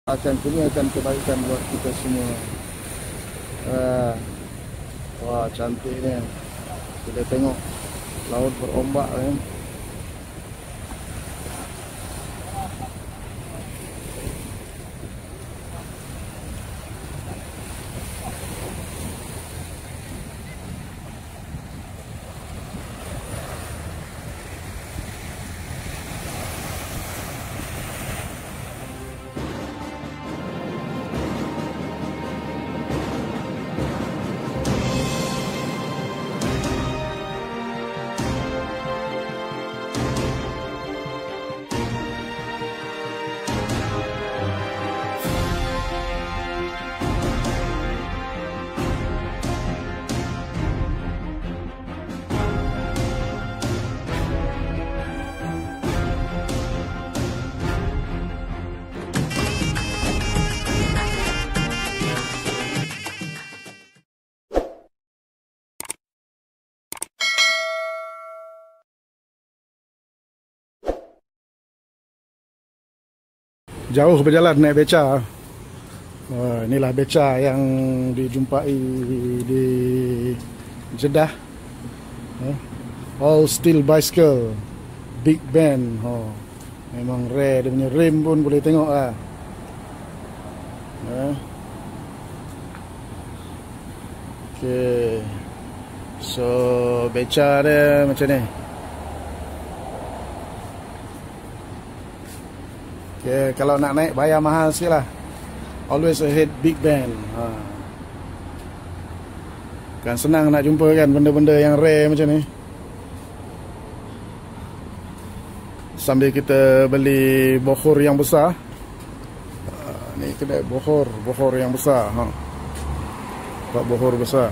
akan kurniakan kebaikan buat kita semua. Wah, cantiknya. Kita tengok laut berombak kan. Jauh berjalan naik beca. Wah, inilah beca yang dijumpai di Jeddah. All steel bicycle, big band. Oh, memang rare, dia punya rim pun boleh tengok lah. Okay. So beca dia macam ni. Okay, kalau nak naik bayar mahal sikit lah. Always ahead big band. Kan senang nak jumpa kan benda-benda yang rare macam ni. Sambil kita beli bohor yang besar. Ni kedai bohor yang besar. Buat bohor besar.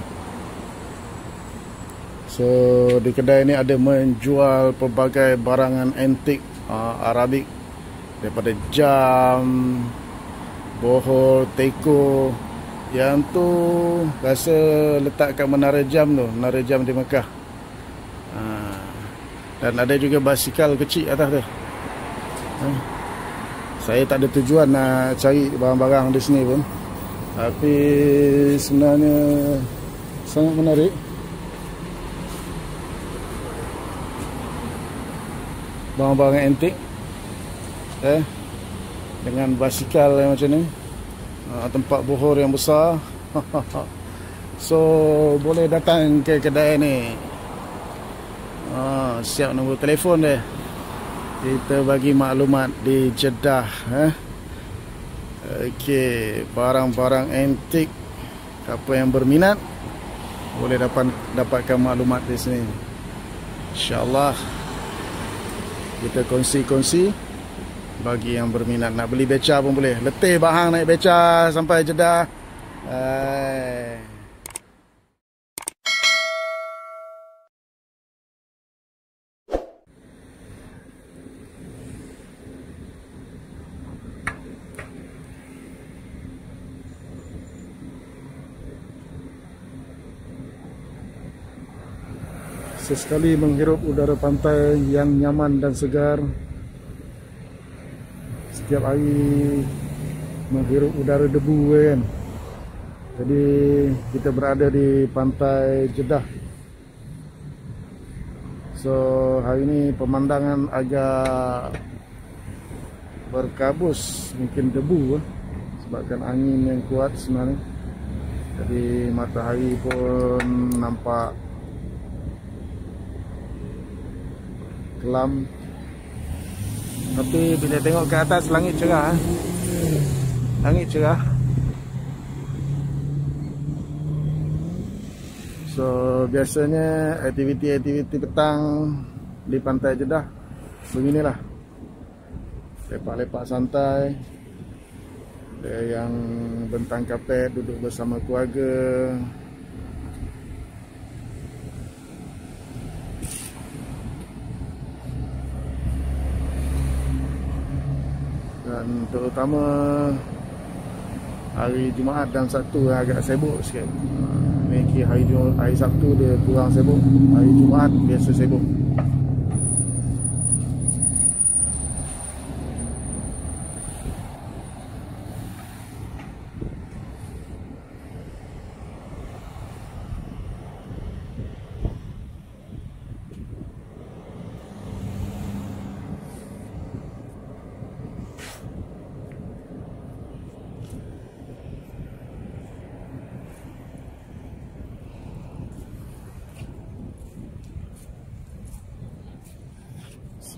So di kedai ni ada menjual pelbagai barangan antik Arabik. Daripada jam, bohor, teko. Yang tu rasa letak kat menara jam tu, menara jam di Mekah. Dan ada juga basikal kecil atas tu. Saya tak ada tujuan nak cari barang-barang di sini pun, tapi sebenarnya sangat menarik. Barang-barang antik dengan basikal yang macam ni, tempat bohor yang besar. So boleh datang ke kedai ni. Siap nombor telefon dia, kita bagi maklumat di Jeddah. Okey, barang-barang antik, siapa yang berminat boleh dapatkan maklumat di sini. InsyaAllah kita kongsi-kongsi. Bagi yang berminat nak beli beca pun boleh. Letih bahang naik beca sampai Jeddah. Sesekali menghirup udara pantai yang nyaman dan segar. Setiap hari menghirup udara debu kan. Jadi kita berada di pantai Jeddah. So hari ini pemandangan agak berkabus, mungkin debu sebabkan angin yang kuat sebenarnya. Jadi matahari pun nampak kelam. Tapi bila tengok ke atas, langit cerah. Langit cerah. So biasanya aktiviti-aktiviti petang di pantai Jeddah beginilah. Lepak-lepak santai. Ada yang bentang kapet, duduk bersama keluarga. Dan terutama hari Jumaat dan Sabtu agak sibuk sikit. Ni hari Sabtu dia kurang sibuk, hari Jumaat biasa sibuk.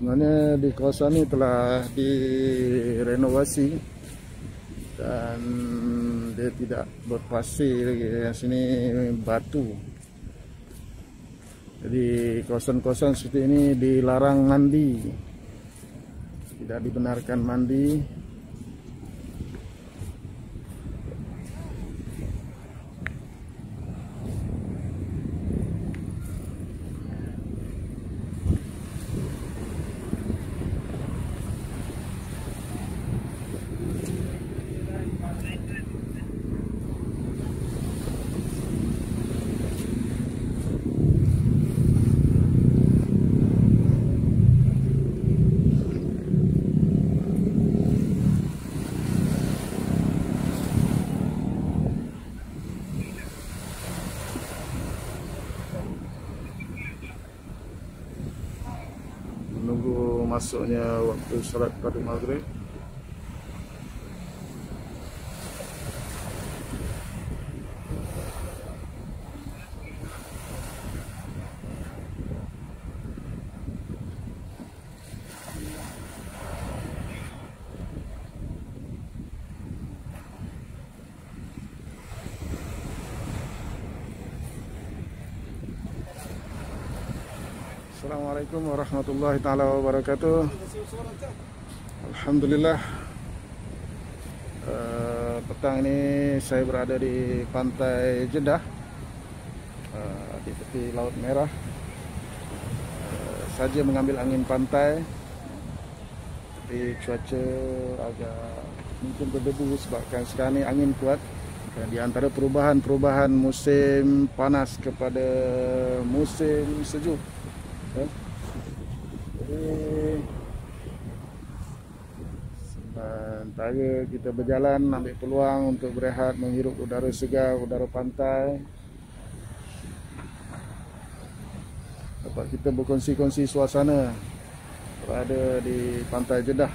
Sebenarnya di kawasan ini telah direnovasi dan dia tidak berpasir lagi. Yang sini batu. Jadi kawasan-kawasan seperti ini dilarang mandi, tidak dibenarkan mandi. Menunggu masuknya waktu salat pada maghrib. Assalamualaikum warahmatullahi taala wabarakatuh. Alhamdulillah, petang ini saya berada di pantai Jeddah, di tepi Laut Merah. Saja mengambil angin pantai, tapi cuaca agak mungkin berdebu sebabkan sekarang ini angin kuat. Dan di antara perubahan musim panas kepada musim sejuk. Jadi sementara kita berjalan ambil peluang untuk berehat, menghirup udara segar, udara pantai, dapat kita berkongsi-kongsi suasana berada di pantai Jeddah.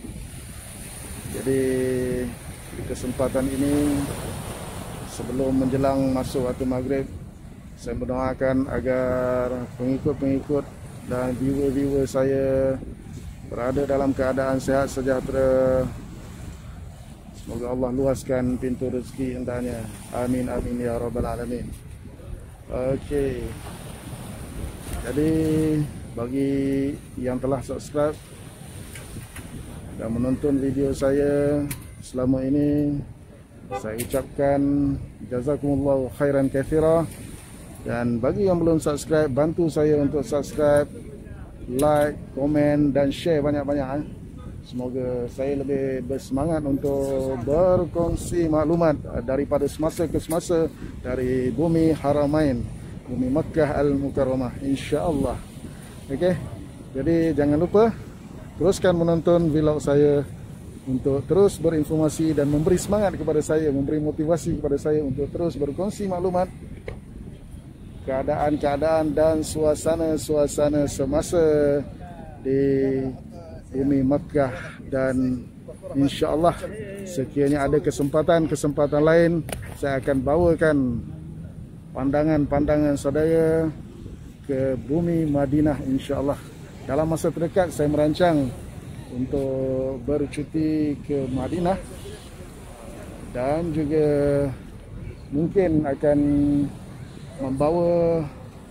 Jadi di kesempatan ini, sebelum menjelang masuk waktu maghrib, saya mendoakan agar pengikut-pengikut dan viewer-viewer saya berada dalam keadaan sehat sejahtera. Semoga Allah luaskan pintu rezeki hendaknya. Amin amin ya rabbal alamin. Okey. Jadi bagi yang telah subscribe dan menonton video saya selama ini, saya ucapkan jazakumullahu khairan katsira. Dan bagi yang belum subscribe, bantu saya untuk subscribe, like, komen dan share banyak-banyak. Semoga saya lebih bersemangat untuk berkongsi maklumat daripada semasa ke semasa dari bumi Haramain, bumi Makkah Al-Mukarramah, insya-Allah. Okey. Jadi jangan lupa teruskan menonton vlog saya untuk terus berinformasi dan memberi semangat kepada saya, memberi motivasi kepada saya untuk terus berkongsi maklumat, keadaan-keadaan dan suasana-suasana semasa di bumi Makkah. Dan insya-Allah sekiranya ada kesempatan lain, saya akan bawakan pandangan-pandangan saudara ke bumi Madinah, insya-Allah. Dalam masa terdekat saya merancang untuk bercuti ke Madinah dan juga mungkin akan membawa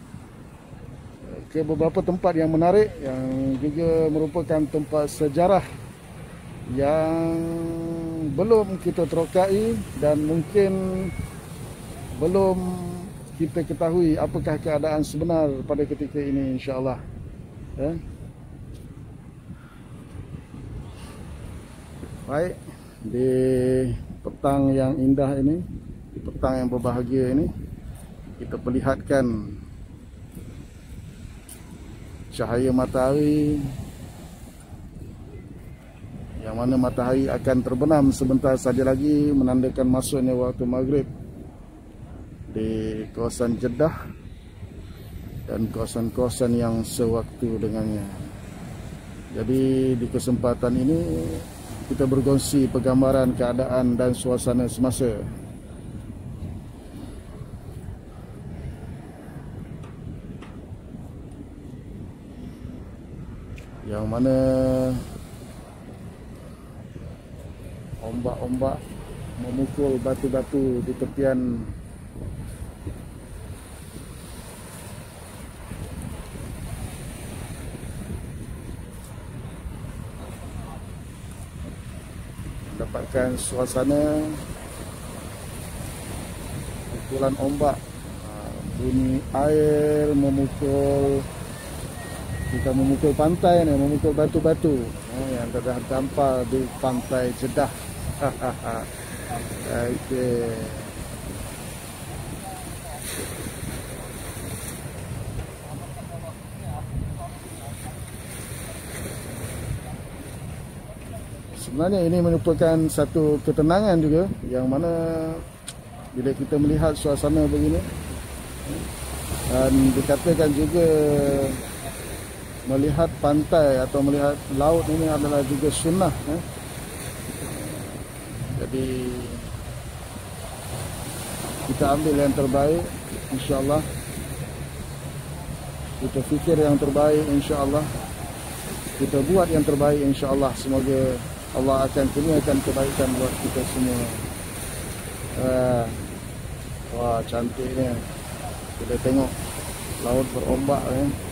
ke beberapa tempat yang menarik, yang juga merupakan tempat sejarah yang belum kita terokai dan mungkin belum kita ketahui apakah keadaan sebenar pada ketika ini, insya-Allah. Baik, di petang yang indah ini, di petang yang berbahagia ini, kita perlihatkan cahaya matahari, yang mana matahari akan terbenam sebentar saja lagi, menandakan masuknya waktu maghrib di kawasan Jeddah dan kawasan-kawasan yang sewaktu dengannya. Jadi di kesempatan ini kita berkongsi penggambaran keadaan dan suasana semasa. Yang yang mana ombak-ombak memukul batu-batu di tepian dapatkan suasana pukulan ombak, bunyi air memukul, kita memukul pantai ni, memukul batu-batu yang terdampar di pantai Jeddah. Okay. Sebenarnya ini merupakan satu ketenangan juga, yang mana bila kita melihat suasana begini, dan dikatakan juga melihat pantai atau melihat laut ini adalah juga sunnah. Jadi kita ambil yang terbaik, insya-Allah. Kita fikir yang terbaik, insya-Allah. Kita buat yang terbaik, insya-Allah. Semoga Allah akan kurniakan kebaikan buat kita semua. Wah, cantiknya. Kita tengok laut berombak.